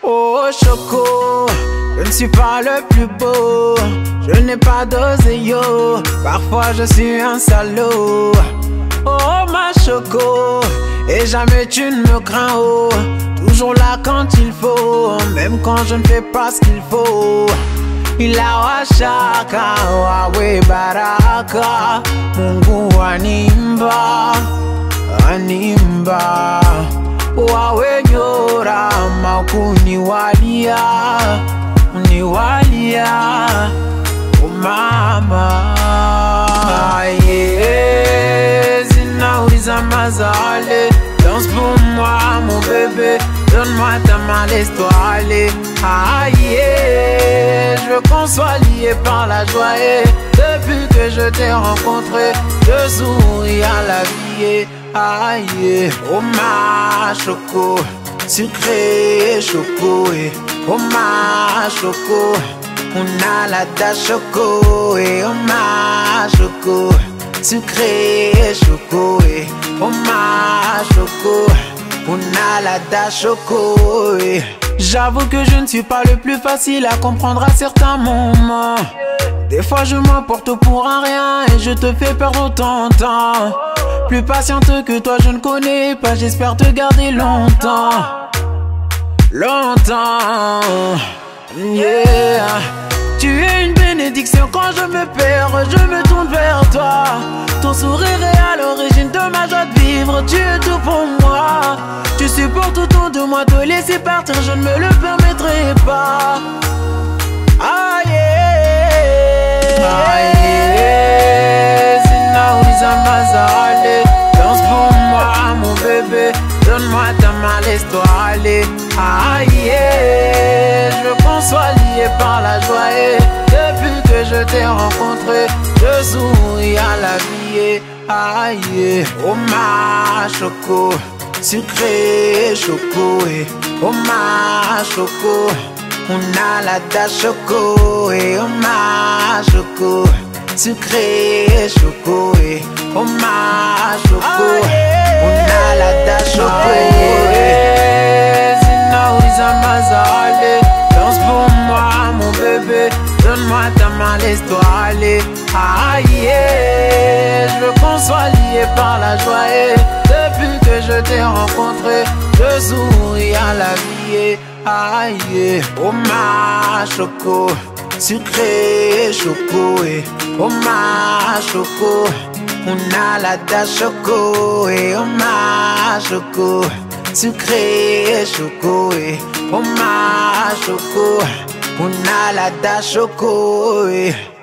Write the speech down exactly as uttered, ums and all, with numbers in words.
Oh Choco, je ne suis pas le plus beau, je n'ai pas d'oseille, parfois je suis un salaud. Oh ma Choco, et jamais tu ne me crains, oh, toujours là quand il faut, même quand je ne fais pas ce qu'il faut. Ila washaka wawe baraka, Mungu animba, animba. Wawe nyora makuni walia, uniwalia, oh mama. Yeah, zinauliza mazale, danse pour moi mon bébé, donne-moi ta main, laisse-toi aller. Ah yeah, je veux qu'on soit liés par la joie. Depuis que je t'ai rencontré, je souris à la vie. Ah yeah, oh ma Choco, sucré Choco, eh. Oh ma Choco, on a la da Choco, eh. Oh ma Choco, sucré Choco, eh. Oh ma Choco, on a la da Choco, eh. J'avoue que je ne suis pas le plus facile à comprendre à certains moments. Des fois je m'emporte pour un rien et je te fais perdre ton temps. Plus patiente que toi je ne connais pas, j'espère te garder longtemps. Longtemps, yeah. Tu es une bénédiction quand je me perds, je me tourne vers toi. Ton sourire est à l'origine de ma joie de vivre, tu es tout pour moi. Tu supportes autant de moi, te laisser partir, je ne me le permettrai pas. Ah yeah, ah yeah. Zinauliza mazale, danse pour moi mon bébé, donne-moi ta main, laisse-toi aller. Ah yeah, je veux qu'on soit liés par la joie. Depuis que je t'ai rencontré, je souris à la vie. Ah yeah, oh ma Choco, sucré Choco, eh. Oh ma Choco, on a la da Choco, eh. Oh ma Choco, sucré Choco, eh. Oh ma Choco, on a la da Choco, eh. Zinauliza mazale, danse pour moi mon bébé, donne-moi ta main, laisse-toi aller. Ah yeah, je veux qu'on soit liés par la joie. Depuis que je t'ai rencontré, je souris à la vie. Ah yeah, oh ma Choco, sucré Choco, eh. Oh ma Choco, on a la da Choco, eh. Oh ma Choco, sucré Choco, eh. Oh ma Choco, on a la da Choco, eh.